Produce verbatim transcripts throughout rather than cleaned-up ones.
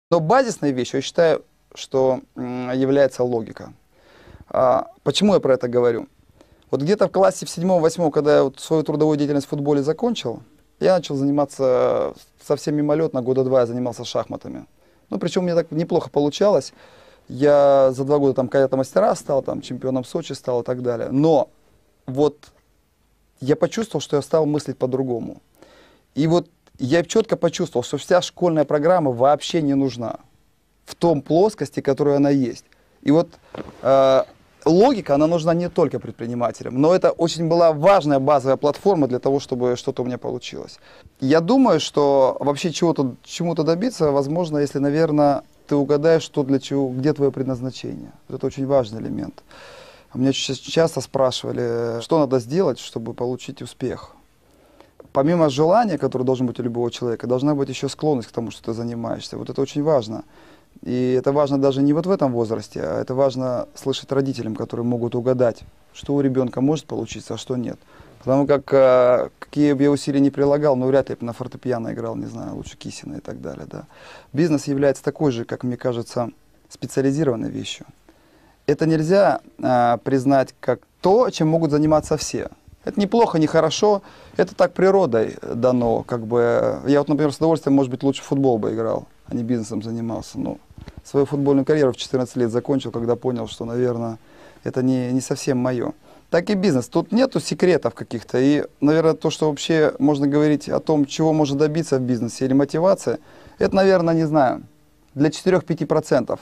Но базисной вещью, я считаю, что является логика. А, почему я про это говорю? Вот где-то в классе в седьмом-восьмом, когда я вот свою трудовую деятельность в футболе закончил, я начал заниматься совсем мимолетно, года два я занимался шахматами. Ну, причем мне так неплохо получалось. Я за два года там кадета мастера стал, там чемпионом Сочи стал и так далее. Но вот я почувствовал, что я стал мыслить по-другому. И вот я четко почувствовал, что вся школьная программа вообще не нужна в том плоскости, которая она есть. И вот э, логика, она нужна не только предпринимателям, но это очень была важная базовая платформа для того, чтобы что-то у меня получилось. Я думаю, что вообще чего-то, чему-то добиться возможно, если, наверное, ты угадаешь, что для чего, где твое предназначение. Это очень важный элемент. Меня часто спрашивали, что надо сделать, чтобы получить успех. Помимо желания, которое должно быть у любого человека, должна быть еще склонность к тому, что ты занимаешься. Вот это очень важно. И это важно даже не вот в этом возрасте, а это важно слышать родителям, которые могут угадать, что у ребенка может получиться, а что нет. Потому как, а, какие бы я усилия не прилагал, но вряд ли бы на фортепиано играл, не знаю, лучше Кисина и так далее. Да. Бизнес является такой же, как мне кажется, специализированной вещью. Это нельзя а, признать как то, чем могут заниматься все. Это неплохо, не хорошо, это так природой дано. Как бы. Я вот, например, с удовольствием, может быть, лучше в футбол бы играл, а не бизнесом занимался. Но свою футбольную карьеру в четырнадцать лет закончил, когда понял, что, наверное, это не, не совсем мое. Так и бизнес. Тут нету секретов каких-то. И, наверное, то, что вообще можно говорить о том, чего можно добиться в бизнесе или мотивация, это, наверное, не знаю, для четырёх-пяти процентов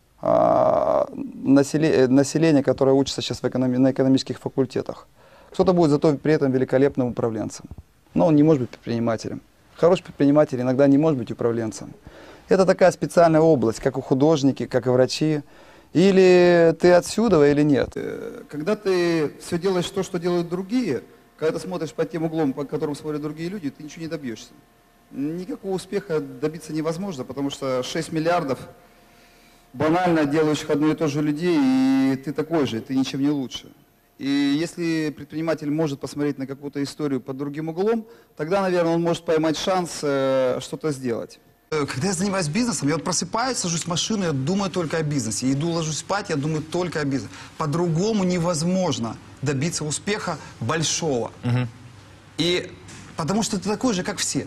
населения, которое учится сейчас в экономи- на экономических факультетах. Кто-то будет зато при этом великолепным управленцем. Но он не может быть предпринимателем. Хороший предприниматель иногда не может быть управленцем. Это такая специальная область, как у художники, как и врачи. Или ты отсюда, или нет. Когда ты все делаешь то, что делают другие, когда ты смотришь под тем углом, по которому смотрят другие люди, ты ничего не добьешься. Никакого успеха добиться невозможно, потому что шесть миллиардов банально делающих одно и то же людей, и ты такой же, ты ничем не лучше. И если предприниматель может посмотреть на какую-то историю под другим углом, тогда, наверное, он может поймать шанс э, что-то сделать. Когда я занимаюсь бизнесом, я вот просыпаюсь, сажусь в машину, я думаю только о бизнесе. Иду, ложусь спать, я думаю только о бизнесе. По-другому невозможно добиться успеха большого. Угу. И потому что ты такой же, как все.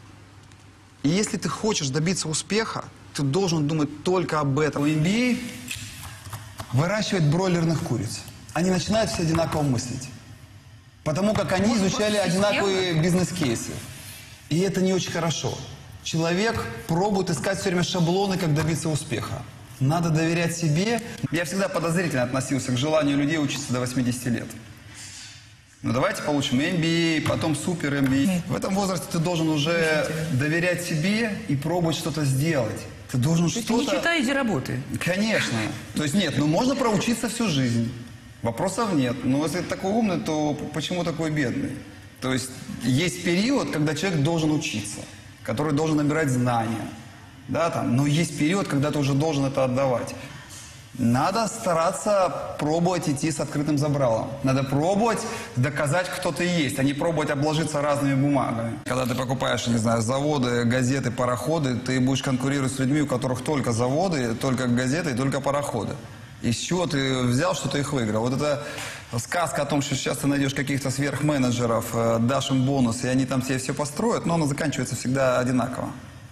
И если ты хочешь добиться успеха, ты должен думать только об этом. эн би эй выращивает бройлерных куриц. Они начинают все одинаково мыслить. Потому как они изучали одинаковые бизнес-кейсы. И это не очень хорошо. Человек пробует искать все время шаблоны, как добиться успеха. Надо доверять себе. Я всегда подозрительно относился к желанию людей учиться до восьмидесяти лет. Ну давайте получим эм би эй, потом супер эм би эй. В этом возрасте ты должен уже доверять себе и пробовать что-то сделать. Ты должен что-то... Не читай, иди работай. Конечно. То есть нет, ну можно проучиться всю жизнь. Вопросов нет. Но если ты такой умный, то почему такой бедный? То есть есть период, когда человек должен учиться, который должен набирать знания. Да, там, но есть период, когда ты уже должен это отдавать. Надо стараться пробовать идти с открытым забралом. Надо пробовать доказать, кто ты есть, а не пробовать обложиться разными бумагами. Когда ты покупаешь, не знаю, заводы, газеты, пароходы, ты будешь конкурировать с людьми, у которых только заводы, только газеты и только пароходы. Из чего ты взял, что ты их выиграл? Вот это сказка о том, что сейчас ты найдешь каких-то сверхменеджеров, дашь им бонус, и они там тебе все построят, но она заканчивается всегда одинаково.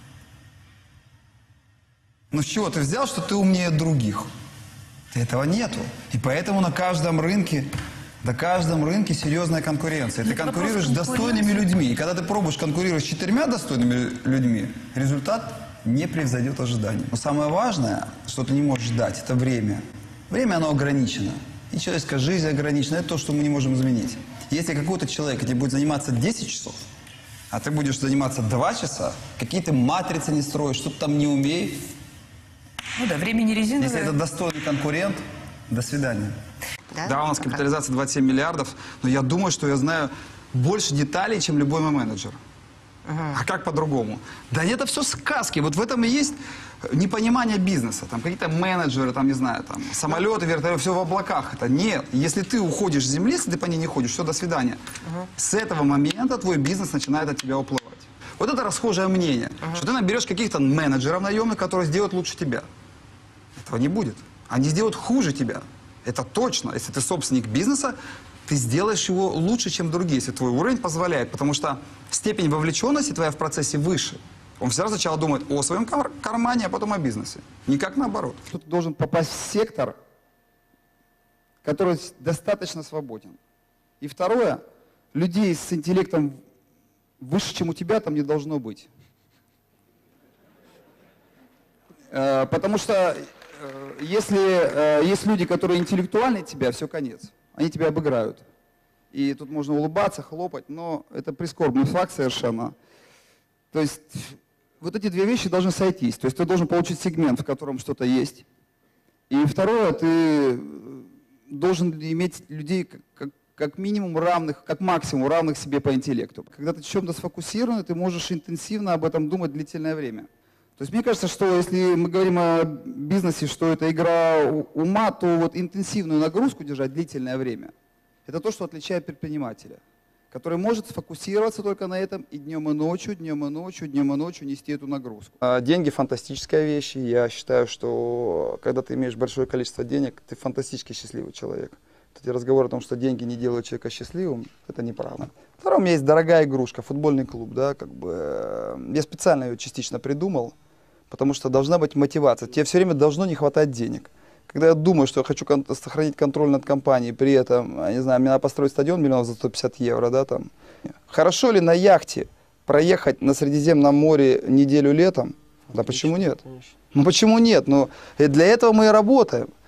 Ну с чего ты взял, что ты умнее других? Этого нету. И поэтому на каждом рынке, на каждом рынке серьезная конкуренция. Ты конкурируешь с достойными людьми. И когда ты пробуешь конкурировать с четырьмя достойными людьми, результат не превзойдет ожиданий. Но самое важное, что ты не можешь ждать, это время. Время, оно ограничено. И человеческая жизнь ограничена. Это то, что мы не можем изменить. Если какой-то человек тебе будет заниматься десять часов, а ты будешь заниматься два часа, какие-то матрицы не строишь, что-то там не умеешь. Ну да, время не резиновое. Если это достойный конкурент, до свидания. Да, да, у нас капитализация двадцать семь миллиардов, но я думаю, что я знаю больше деталей, чем любой мой менеджер. Ага. А как по-другому? Да нет, это все сказки. Вот в этом и есть непонимание бизнеса. Там какие-то менеджеры, там, не знаю, там, самолеты, вертолеты, все в облаках. Это нет. Если ты уходишь с земли, если ты по ней не ходишь, все, до свидания. Ага. С этого момента твой бизнес начинает от тебя уплывать. Вот это расхожее мнение, uh-huh. что ты наберешь каких-то менеджеров наемных, которые сделают лучше тебя. Этого не будет. Они сделают хуже тебя. Это точно. Если ты собственник бизнеса, ты сделаешь его лучше, чем другие, если твой уровень позволяет. Потому что степень вовлеченности твоя в процессе выше. Он всегда сначала думает о своем кар кармане, а потом о бизнесе. Никак наоборот. Ты должен попасть в сектор, который достаточно свободен. И второе, людей с интеллектом выше, чем у тебя, там не должно быть. Потому что если есть люди, которые интеллектуальнее тебя, все, конец. Они тебя обыграют. И тут можно улыбаться, хлопать, но это прискорбный факт совершенно. То есть вот эти две вещи должны сойтись. То есть ты должен получить сегмент, в котором что-то есть. И второе, ты должен иметь людей как, как минимум равных, как максимум равных себе по интеллекту. Когда ты в чем-то сфокусирован, ты можешь интенсивно об этом думать длительное время. То есть мне кажется, что если мы говорим о бизнесе, что это игра ума, то вот интенсивную нагрузку держать длительное время – это то, что отличает предпринимателя, который может сфокусироваться только на этом и днем и ночью, днем и ночью, днем и ночью нести эту нагрузку. Деньги – фантастическая вещь, и я считаю, что когда ты имеешь большое количество денег, ты фантастически счастливый человек. Эти разговоры о том, что деньги не делают человека счастливым, это неправда. Второе, у меня есть дорогая игрушка, футбольный клуб, да, как бы, я специально ее частично придумал, потому что должна быть мотивация. Тебе все время должно не хватать денег. Когда я думаю, что я хочу кон сохранить контроль над компанией, при этом, я не знаю, мне надо построить стадион миллионов за сто пятьдесят евро, да, там. Хорошо ли на яхте проехать на Средиземном море неделю летом? Да почему нет? Ну почему нет? Ну, для этого мы и работаем.